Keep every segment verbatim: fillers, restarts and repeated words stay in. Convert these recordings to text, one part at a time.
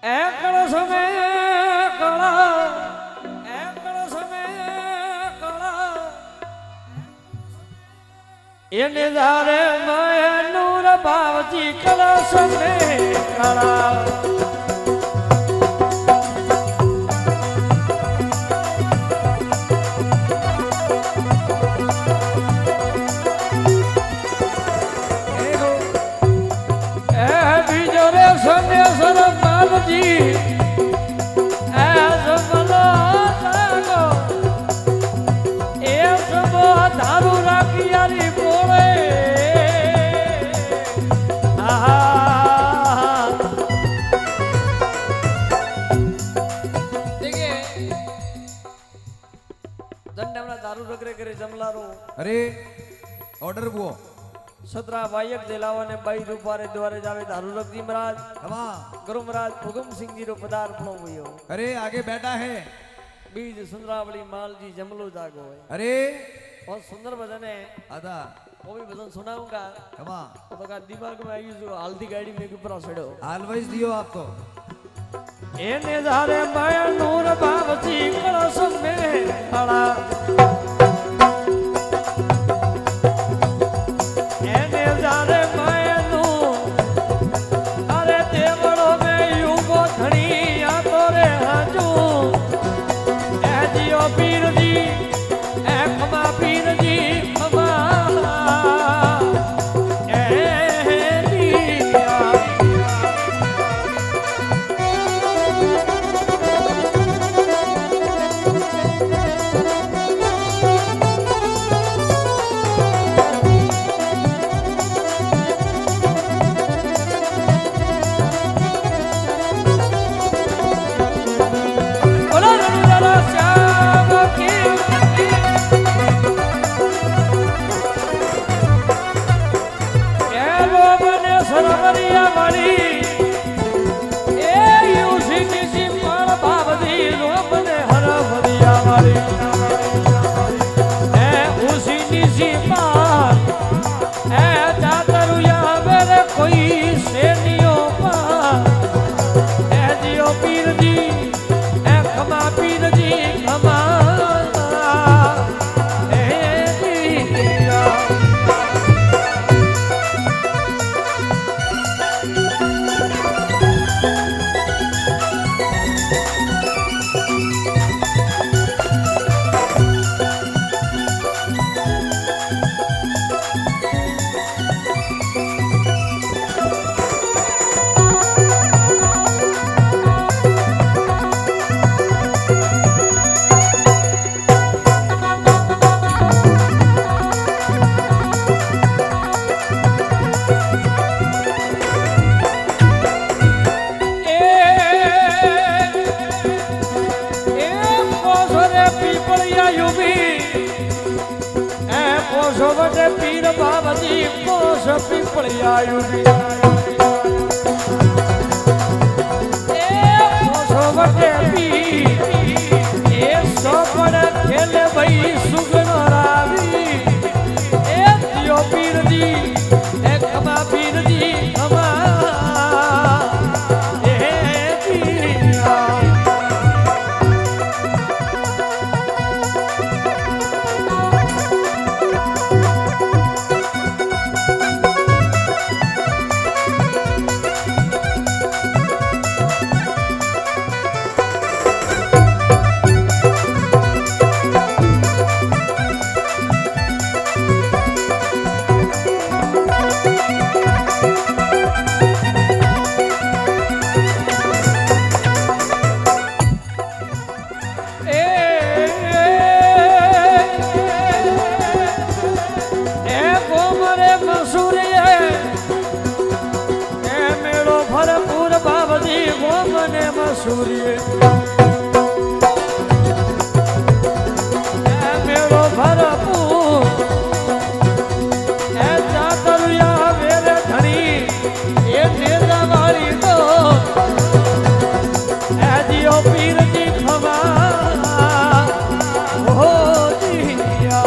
એકળ સમય કળા એકળ સમય કળા એને ધારે મય નૂર ભાવજી કળા સમય કળા अरे ऑर्डर वो सत्रह वायक दिलावा ने बाई रूपारे द्वारे जावे दारू रख दी महाराज हवा गुरु महाराज भुगम सिंह जी रो पदार्पण हुयो। अरे आगे बैठा है बीज सुंदरावली माल जी जमलो जागो है। अरे बहुत सुंदर भजन है आधा वो भी भजन सुनाऊंगा हवा तो का दिमाग में आई जो हल्दी गाड़ी में ऊपर सड़ो ऑलवेज दियो आपको एने धारे माया नूर बाबजी कलश में खड़ा पीर बाबजी कोश पिपलिया युगी कोश वटे पीर ए सोपड़ खेले भई सुगन रावी ए दियो पीर जी ए खमा पीर जी खमा ए पीरिया सूर्य मेरो भरपूर ऐसा करुया मेरे धनी ये तेरा वाली तो ऐ जियो पीर जी खमा हो दिया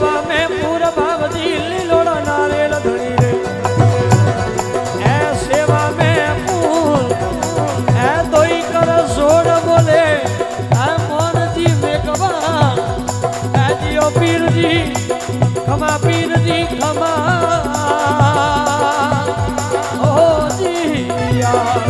सेवा में पूरा भाव दी लीलोड़ा नारेल धनी रे ए सेवा में पूर ए दोई कर जोड़ बोले ए मोन जी में कबा ए जियो पीर जी खमा पीर जी खमा ओ जी यार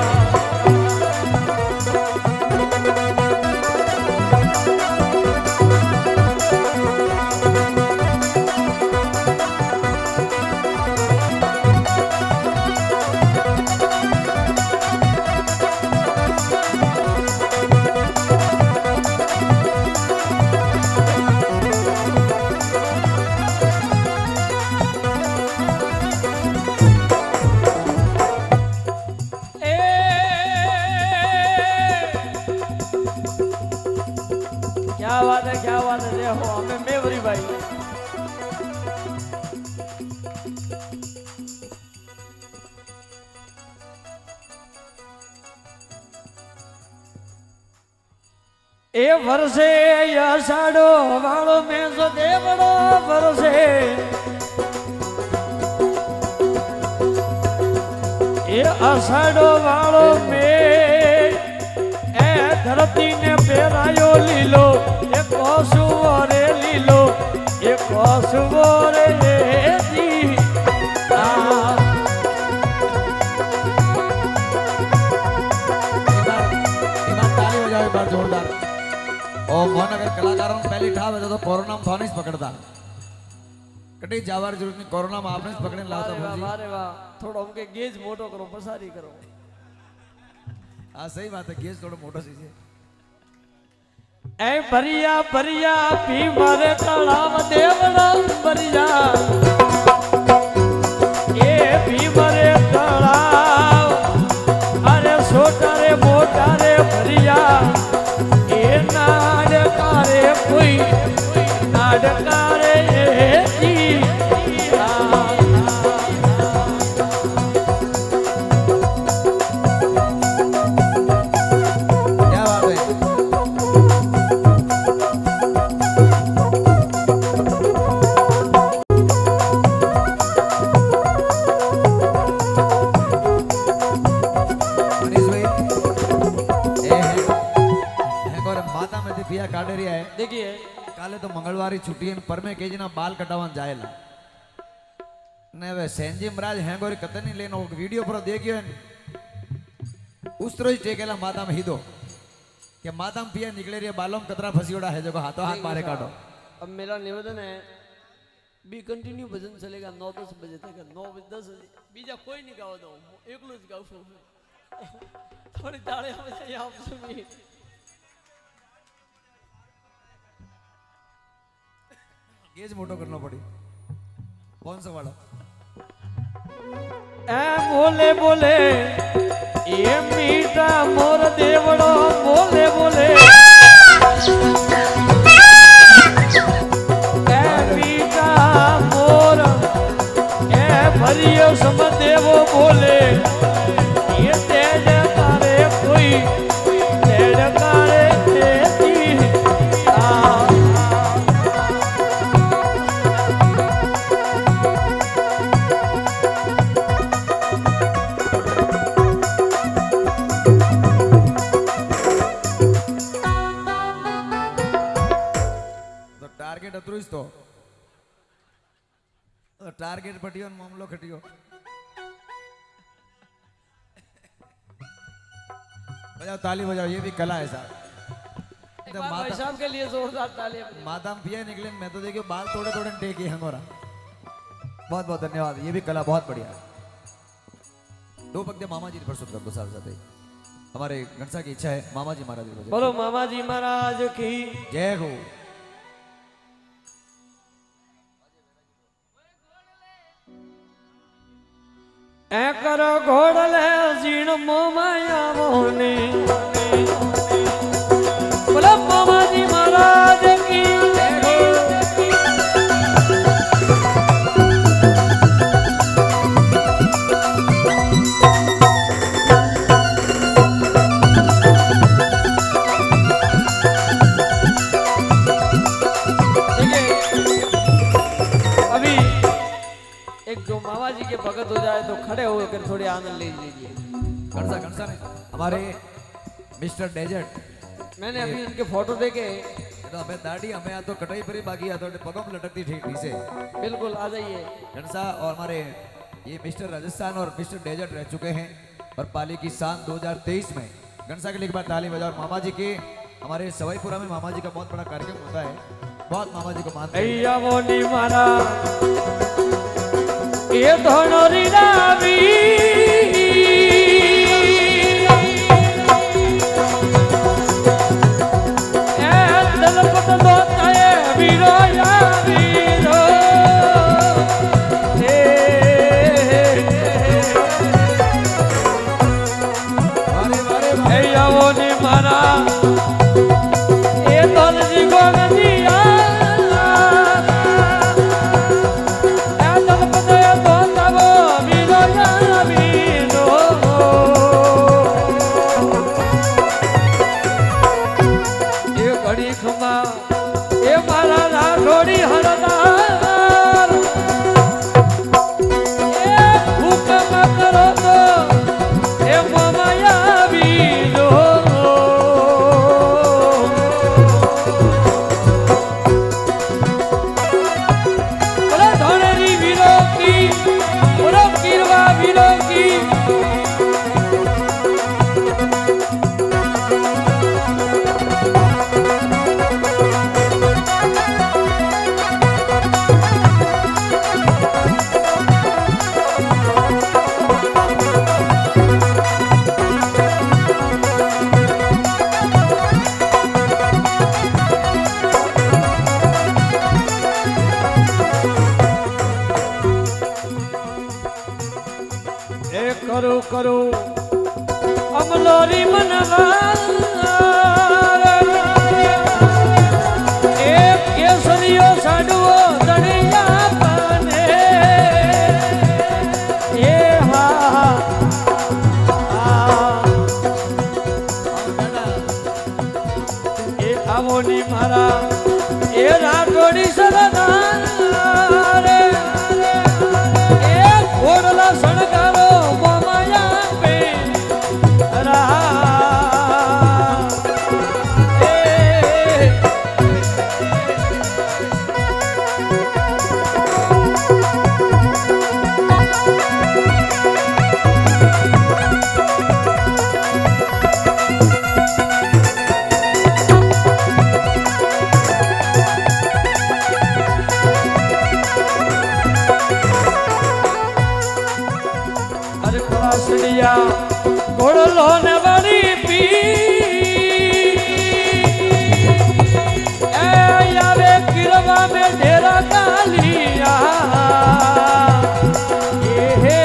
क्या बात है क्या बात है देखो हमें मेवरी भाई ए वर्षे या साड़ो वालो में जो देवड़ो वर्षे ए असाड़ो वालो में ए धरती ने पेरायो लीलो ए कोसुओ रे लीलो ए कोसुओ रे जी आ ताली बजाओ एक बार जोरदार। और मोहन अगर कलाकारों ने पहली ठाव है तो कोरोना में थाने पकड़ता कटी जावार जरूरत नहीं कोरोना में आपने पकड़ने लाता वाह वाह वाह थोड़ा हमके गेज मोटो करो पसारी करो हाँ सही बात है गेज थोड़ा मोटा सी ऐ भरिया भरिया पी मारे तालाब देवड़ा भरिया ये पी मारे तालाब अरे छोटा रे मोटा रे भरिया ये नाडकारे कोई नाडकारे जी देखिए काले तो मंगलवार छुट्टी पर में केजना बाल कटावन जाएला ने वे सेंजी महाराज हैं गोरी कतनी लेनो वीडियो पर देखियो उस तरह टेकेला माता में हिदो कि माता में पिया निकले रही बालों में कतरा फंसीड़ा है जो हाथों हाथ मारे काटो। अब मेरा निवेदन है बी कंटिन्यू भजन चलेगा नौ दस बजे तक नौ दस बीजा कोई नहीं गाओ दो एकलो ज गाओ थोड़ी ताड़ियां बजाइए आप सभी गेज मोटो करना पड़ी कौन सा वाला ए बोले बोले ये मीठा मोर देवड़ो बोले बोले ए मीठा मोर ए भरियो सम देवो बोले ये तेज तारे कोई तेज तारे तेजी तो टारगेट पटियो मामलो खटियो बजाओ ताली बजाओ ये भी कला है साहब भाई साहब के लिए जोरदार ताली माता पिया निकले मैं तो देखियो बाल थोड़े थोड़े टेक हंगोरा बहुत बहुत धन्यवाद ये भी कला बहुत बढ़िया दो पग मामा जी प्रस्तुत कर दो साथ साथ हमारे घनसा की इच्छा है मामा जी महाराज बोलो मामा जी महाराज की जय हो। ए करो घोड़ले जीण मोमाया मोहनी बोलो मामा जी महाराज की मामा जी के भगत हो जाए तो खड़े होकर थोड़े आनंद ले लीजिए। घनसा घनसा नहीं हमारे मिस्टर डेजर्ट मैंने अभी इनके फोटो देखे। तो हमें दाढ़ी हमें या तो कटाई परी बाकी या तो पगों में लटकती ठीक नीचे। बिल्कुल आ जाइए। घनसा और हमारे ये मिस्टर राजस्थान और मिस्टर डेजर्ट रह चुके हैं और पाली की शान दो हज़ार तेईस में। घनसा के लिए एक बार ताली बजाओ। मामा जी के हमारे सवाईपुरा में मामा जी का बहुत बड़ा कार्यक्रम होता है, बहुत मामा जी को मानते हैं। मोनी मारा ये धनोरी रावी करो करो अमलोरी मनवा एक केसरियो साडुओ दनिया बने ये हा ए आवोनी मारा ए राठोड़ी सरदार ए घोड़ला सणगारो घोड़लो ने बड़ी पी ए यावे किरवा में ढेरा कालिया ये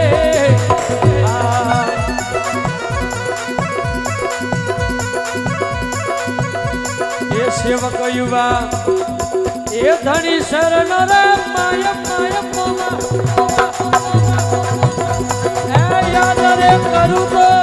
ये सेवक युवा ये धनी शरण रे माय माय मोमा याद रे करू तो